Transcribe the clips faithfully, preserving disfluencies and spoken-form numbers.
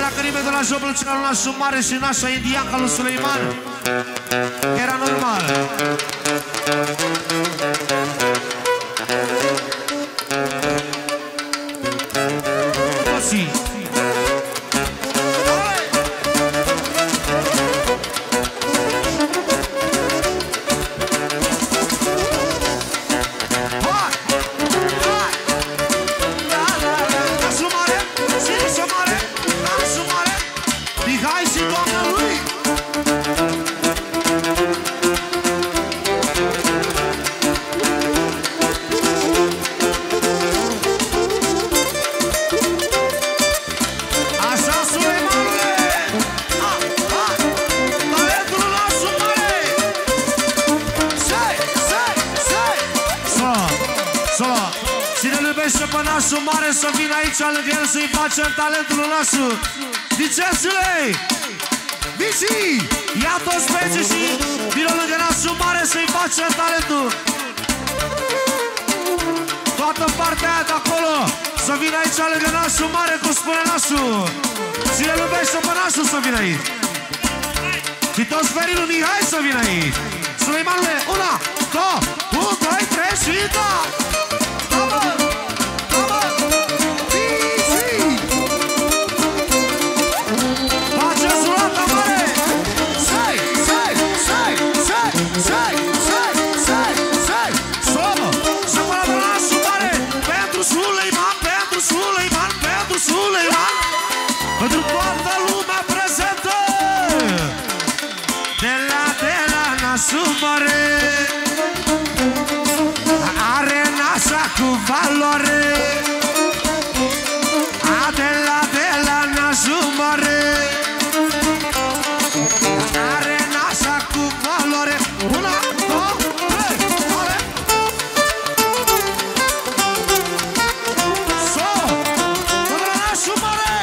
la Cărime de la Job, Lucianul nașul mare și nașa indianca lui Suleiman. Era normal. Toții. Nașul mare să vină aici lângă el să-i facem talentul nașul. Diceți-le! Vici! Ia toți pecii și vină lângă nașul mare să-i facem talentul. Toată partea aia de acolo să vină aici lângă nașul mare, cum spune nașul. Cine iubește pe nașul să vină aici. Și toți verii lui Mihai să vină aici. Suleimanule, una, două, unu, doi, trei și da! Pentru toată lumea prezentă, de la, de la nașul mare, are nașa cu valoare. A, de la, de la nașul mare, are nașa cu valoare. Una, două, trei, ale! So, până la nașul mare!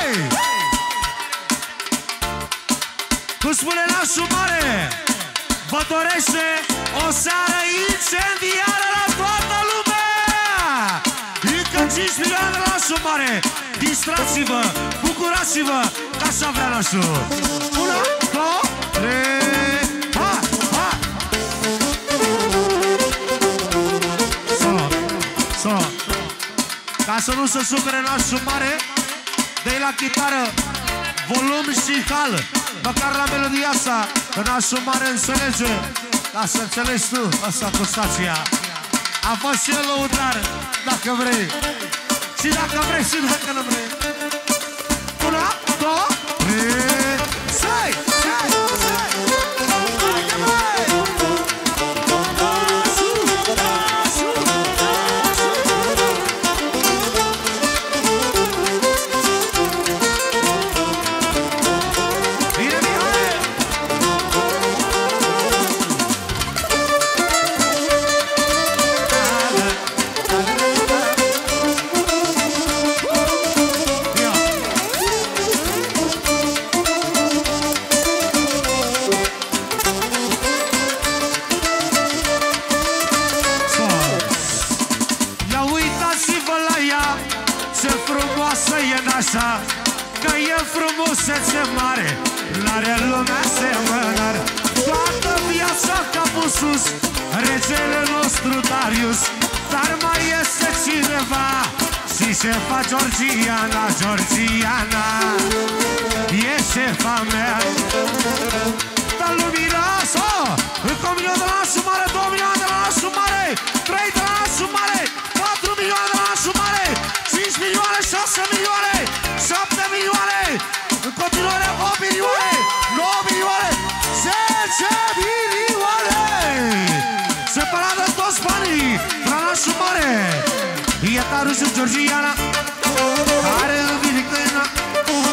Cum spune nașul mare, vă dorește o seară incendiară la toată lumea! Încă cinci milioane de la nașul mare! Distrați-vă, bucurați-vă, că așa vrea nașul! Una, două, trei, ha, ha! Solo, solo! Ca să nu se supere nașul mare, dă-i la chitară volum și hal. Măcar la melodia asta, că nașul mare înțelege. Ca să înțelegi tu, asta cu stația. A fost și el lăudar, dacă vrei. Și dacă vrei și dacă nu vrei. Una, două, trei, sei, sei, sei. Haide, băi! Așa, că e frumusețe mare, n-are lumea semănare. Toată viața capul sus, regele nostru Darius. Dar mai este cineva și șefa Georgiana, Georgiana e șefa mea. Dar lumiroasă, încă un milion de la nașul mare, două milioane de la nașul mare, trei de la nașul mare, patru milioane de la nașul mare, cinci milioane, șase milioane, șapte milioane, în continuare opt milioane, nouă milioane, zece milioane! Separat de toți banii, de la nașul mare, e Tarușul Georgiana, are în vinicăina,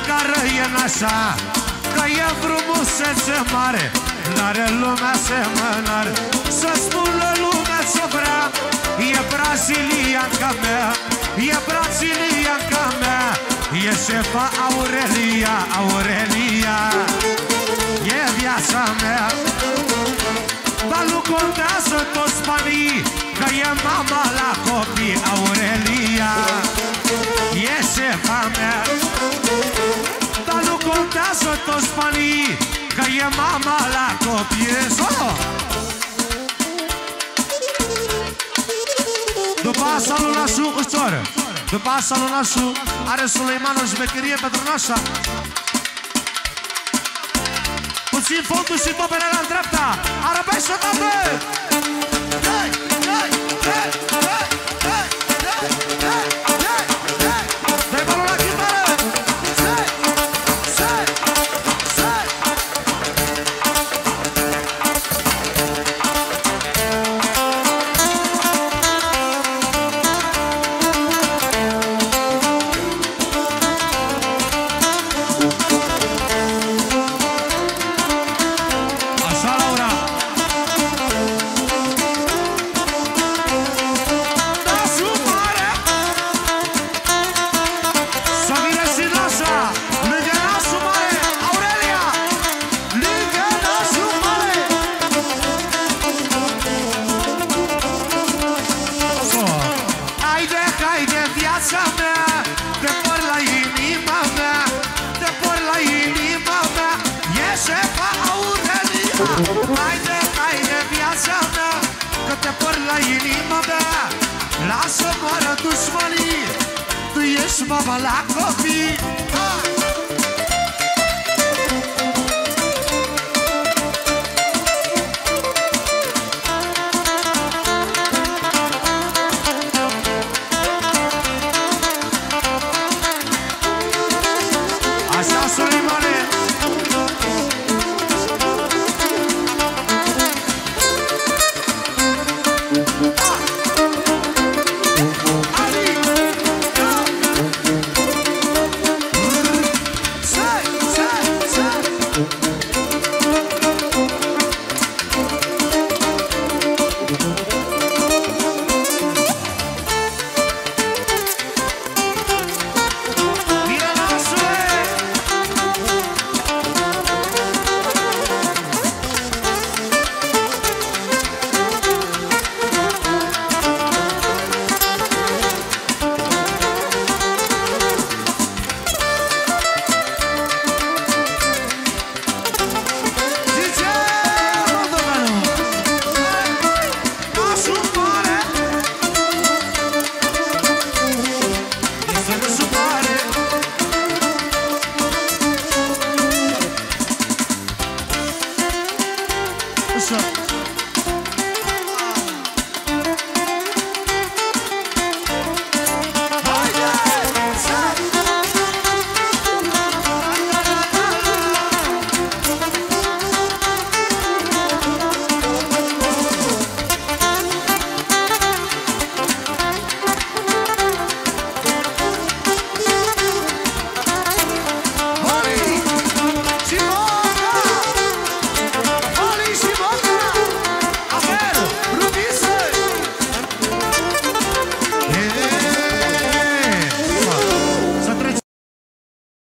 care e nașa, că e frumusețe mare, n-are lumea semănare. Să spună lumea ce vrea, e brazilianca mea, e brazilianca mea, e șefa Aurelia, Aurelia, e viața mea. Dar nu contează toți banii, că e mama la copii, Aurelia, e șefa mea. Dar nu contează toți banii, că e mama la copii. Solo! După asta lui Nașu, ușor. După asta lui Nașu are Suleiman o șmecherie pentru Nașa. Puțin fondul și topele la dreapta. Arabește, tată! Hei, hei, hei, hei, hei, hei, hei, hei, hei. Dai balul la chitară! Hei, hei, hei. Haide, haide, viața mea, că te păr la inima mea. Lasă moară dușmanii, tu ești mama la copii.